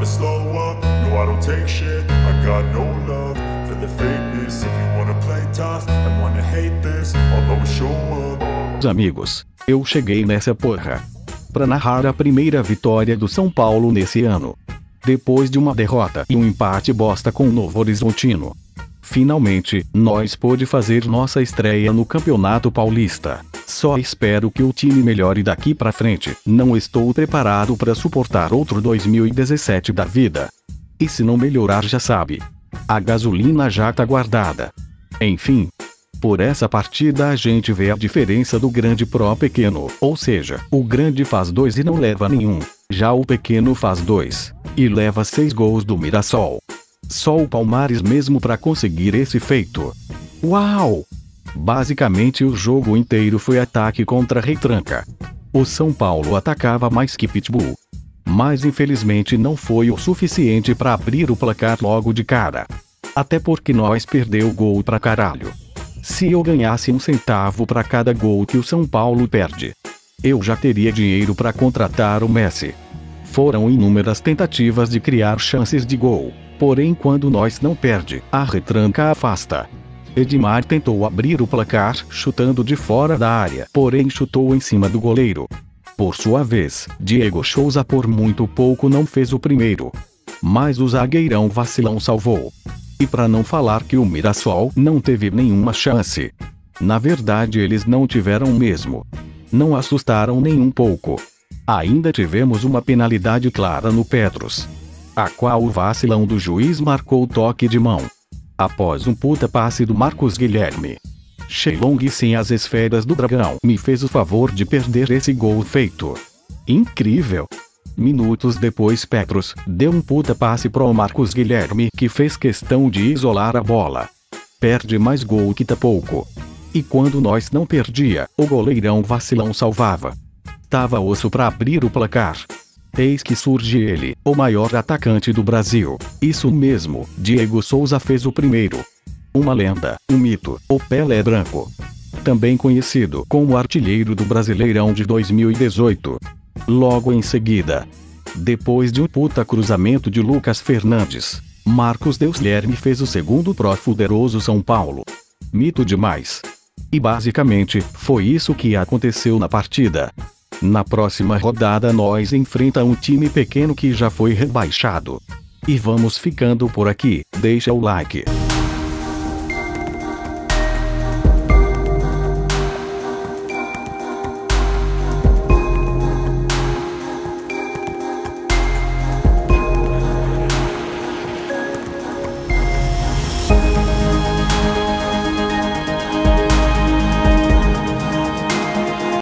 never slow up. No, I don't take shit. I got no love for the fakeness. If you wanna play tough and wanna hate this, I'll always show up. Amigos, eu cheguei nessa porra pra narrar a primeira vitória do São Paulo nesse ano. Depois de uma derrota e um empate bosta com o Novo Horizontino. Finalmente, nós pôde fazer nossa estreia no Campeonato Paulista. Só espero que o time melhore daqui pra frente. Não estou preparado pra suportar outro 2017 da vida. E se não melhorar, já sabe, a gasolina já tá guardada. Enfim, por essa partida a gente vê a diferença do grande pro pequeno. Ou seja, o grande faz 2 e não leva nenhum. Já o pequeno faz 2 e leva 6 gols do Mirassol. Só o Palmares mesmo pra conseguir esse feito. Uau! Basicamente o jogo inteiro foi ataque contra retranca. O São Paulo atacava mais que Pitbull. Mas infelizmente não foi o suficiente pra abrir o placar logo de cara. Até porque nós perdeu o gol pra caralho. Se eu ganhasse 1 centavo pra cada gol que o São Paulo perde, eu já teria dinheiro pra contratar o Messi. Foram inúmeras tentativas de criar chances de gol. Porém, quando nós não perde, a retranca afasta. Edmar tentou abrir o placar, chutando de fora da área, porém chutou em cima do goleiro. Por sua vez, Diego Souza por muito pouco não fez o primeiro. Mas o zagueirão vacilão salvou. E pra não falar que o Mirassol não teve nenhuma chance. Na verdade eles não tiveram mesmo. Não assustaram nem um pouco. Ainda tivemos uma penalidade clara no Petros, a qual o vacilão do juiz marcou toque de mão. Após um puta passe do Marcos Guilherme, Shelong sem as esferas do dragão me fez o favor de perder esse gol feito. Incrível! Minutos depois Petros deu um puta passe pro Marcos Guilherme que fez questão de isolar a bola. Perde mais gol que tá pouco. E quando nós não perdia, o goleirão vacilão salvava. Tava osso pra abrir o placar. Eis que surge ele, o maior atacante do Brasil. Isso mesmo, Diego Souza fez o primeiro. Uma lenda, um mito, o Pelé Branco. Também conhecido como artilheiro do Brasileirão de 2018. Logo em seguida, depois de um puta cruzamento de Lucas Fernandes, Marcos Guilherme fez o segundo pro fuderoso São Paulo. Mito demais. E basicamente, foi isso que aconteceu na partida. Na próxima rodada nós enfrenta um time pequeno que já foi rebaixado. E vamos ficando por aqui, deixa o like.